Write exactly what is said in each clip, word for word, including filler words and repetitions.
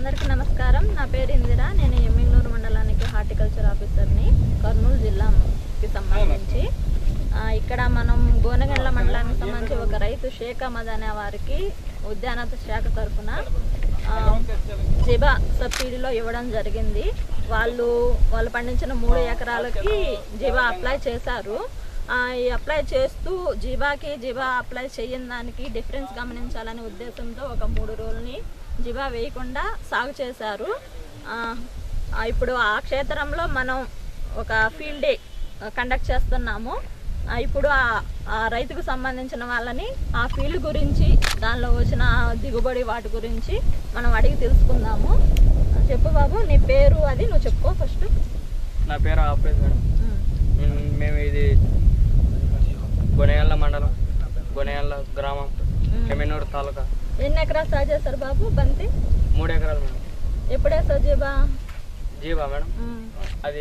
అందరికీ నమస్కారం. నా పేరు ఇందిరా. నేను ఎమ్మిగనూరు మండలానికి హార్టికల్చర్ ఆఫీసర్ని, కర్నూలు జిల్లాకి సంబంధించి. ఇక్కడ మనం గోనగండ్ల మండలానికి సంబంధించి ఒక రైతు షేక్ అహ్మద్ అనే వారికి ఉద్యాన శాఖ తరఫున జెబా సబ్సిడీలో ఇవ్వడం జరిగింది. వాళ్ళు వాళ్ళు పండించిన మూడు ఎకరాలకి జెబా అప్లై చేశారు. ఈ అప్లై చేస్తూ జిబాకి జిబా అప్లై చేయని దానికి డిఫరెన్స్ గమనించాలనే ఉద్దేశంతో ఒక మూడు రోజుల్ని జిబా వేయకుండా సాగు చేశారు. ఇప్పుడు ఆ క్షేత్రంలో మనం ఒక ఫీల్డ్ డే కండక్ట్ చేస్తున్నాము. ఇప్పుడు ఆ రైతుకు సంబంధించిన వాళ్ళని ఆ ఫీల్డ్ గురించి, దానిలో వచ్చిన దిగుబడి వాటి గురించి మనం అడిగి తెలుసుకుందాము. చెప్పు బాబు, నీ పేరు అది నువ్వు చెప్పుకో ఫస్ట్. నా పేరు ఆపరేజ్ మేడం. మేము ఇది గొనగండ్ల మండలం, గొనగండ్ల గ్రామం, ఎమ్మిగనూరు తాలూకా. ఎన్ని ఎకరాలు సాగు చేస్తారు బాబు? బంతి మూడు ఎకరాలు మేడం. ఎప్పుడు వేస్తావు జీబా? జీబా మేడం అది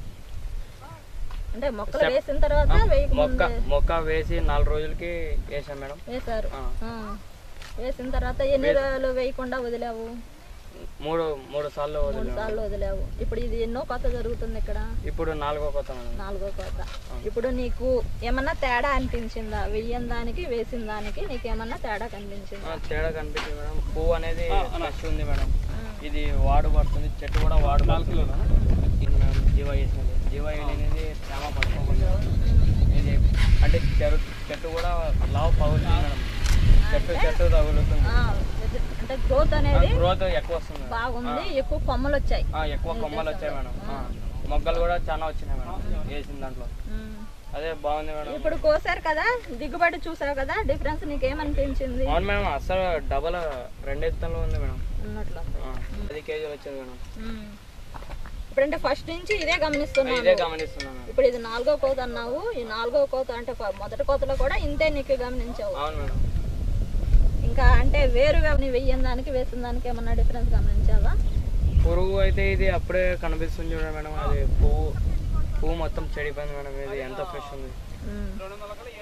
అంటే మొక్కలు వేసిన తర్వాత మొక్క మొక్క వేసి నాలుగు రోజులకి వేసాం మేడం. వేసారు. వేసిన తర్వాత ఎన్ని రోజులు వేయకుండా వదిలేవు? మూడు మూడు సార్లు మూడు సార్లు వదిలేవు. ఇప్పుడు ఇది ఎన్నో కోత జరుగుతుంది ఇక్కడ? ఇప్పుడు నాలుగో కోత. నాలుగో కోత. ఇప్పుడు నీకు ఏమన్నా తేడా అనిపించిందా? వెయ్యని దానికి వేసిన దానికి నీకు ఏమన్నా తేడా కనిపించిందా? తేడా కనిపించింది మేడం. పువ్వు అనేది ఫ్రెష్ ఉంది మేడం. ఇది వాడు పడుతుంది, చెట్టు కూడా వాడు పడుతుంది. జీవా వేసినది జీవా అనేది తేమ పట్టుకోకుండా ఇది అంటే చెట్టు చెట్టు కూడా లావు పగులుతుంది మేడం. చెట్టు చెట్టు తగులుతుంది. అంటే గ్రోత్ అనేది గ్రోత్ ఎక్కువ వస్తుంది, బాగుంది. ఎక్కువ కొమ్మలు వచ్చాయి. ఎక్కువ కొమ్మలు వచ్చాయి మేడం. మొగ్గలు కూడా చాలా వచ్చినాయి మేడం వేసిన దాంట్లో. అదే బాగుంది మేడం. ఇప్పుడు కోసారు కదా, దిగుబడి చూసావు కదా, డిఫరెన్స్ నీకేమనిపించింది? అవును మేడం, అసలు డబల్ రెండు ఎత్తులో ఉంది మేడం. పది కేజీలు వచ్చింది మేడం. ఇప్పుడు అంటే ఫస్ట్ నుంచి ఇదే గమనిస్తున్నాను. ఇదే గమనిస్తున్నాను. ఇప్పుడు ఇది నాలుగో కోత అన్నావు. ఈ నాలుగో కోత అంటే మొదటి కోతలో కూడా ఇంతే నీకు గమనించావు? అవును మేడం. ఇంకా అంటే వేరు వెయ్యని దానికి వేసిన దానికి ఏమన్నా డిఫరెన్స్ గమనించావా? పురుగు అయితే ఇది అప్పుడే కనిపిస్తుంది చూడండి మేడం. అది పువ్వు పువ్వు మొత్తం చెడిపోయింది మేడం. ఇది ఎంత ఫ్రెష్ ఉంది.